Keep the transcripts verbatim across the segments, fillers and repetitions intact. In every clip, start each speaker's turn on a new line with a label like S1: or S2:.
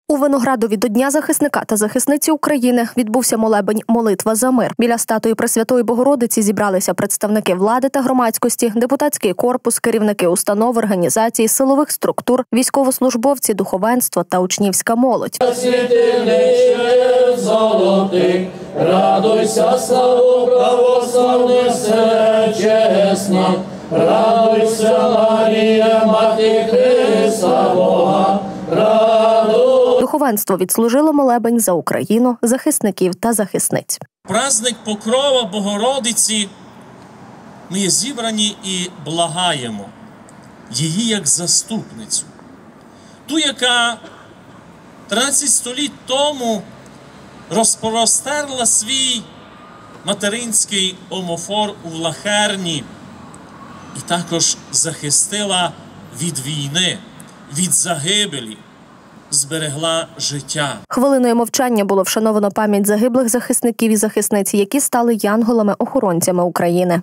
S1: У Виноградові до Дня захисника та захисниці України відбувся молебень «Молитва за мир». Біля статуї Пресвятої Богородиці зібралися представники влади та громадськості, депутатський корпус, керівники установ, організацій, силових структур, військовослужбовці, духовенство та учнівська молодь.
S2: Золотий, радуйся, славу православних все чесна, радуйся, Марія, Мати Христа Бога, радуйся.
S1: Духовенство відслужило молебень за Україну, захисників та захисниць.
S3: Праздник Покрова Богородиці ми є зібрані і благаємо її як заступницю. Ту, яка тринадцять століть тому розпростерла свій материнський омофор у Влахерні і також захистила від війни, від загибелі, зберегла життя.
S1: Хвилиною мовчання було вшановано пам'ять загиблих захисників і захисниць, які стали янголами-охоронцями України.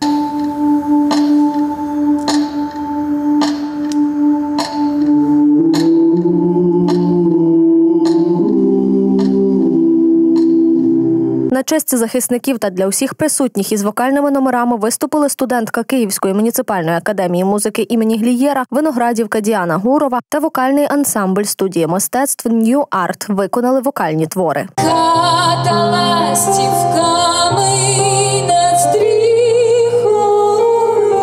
S1: На честь захисників та для усіх присутніх із вокальними номерами виступили студентка Київської муніципальної академії музики імені Глієра, виноградівка Діана Гурова та вокальний ансамбль студії мистецтв New Art виконали вокальні твори.
S4: Хата ластівками над стріхою,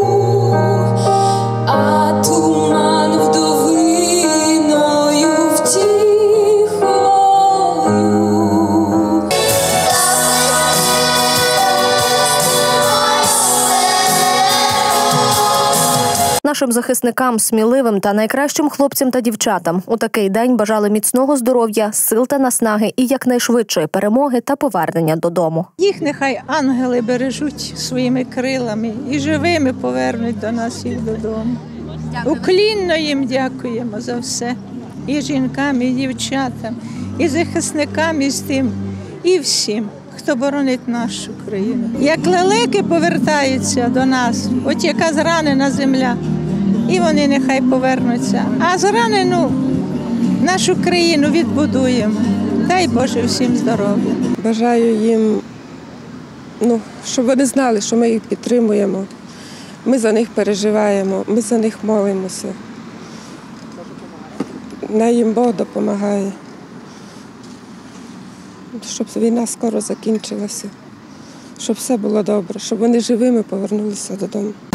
S4: а туман вдовиною втіхою.
S1: Нашим захисникам, сміливим та найкращим хлопцям та дівчатам у такий день бажали міцного здоров'я, сил та наснаги і якнайшвидшої перемоги та повернення додому.
S5: Їх нехай ангели бережуть своїми крилами і живими повернуть до нас їх додому. Уклінно їм дякуємо за все. І жінкам, і дівчатам, і захисникам, і з тим, і всім, хто боронить нашу країну. Як лелеки повертаються до нас, от яка зранена земля, і вони нехай повернуться. А зранену нашу країну відбудуємо. Дай Боже всім здоров'я.
S6: Бажаю їм, ну, щоб вони знали, що ми їх підтримуємо. Ми за них переживаємо, ми за них молимося. Най їм Бог допомагає. Щоб війна скоро закінчилася, щоб все було добре, щоб вони живими повернулися додому.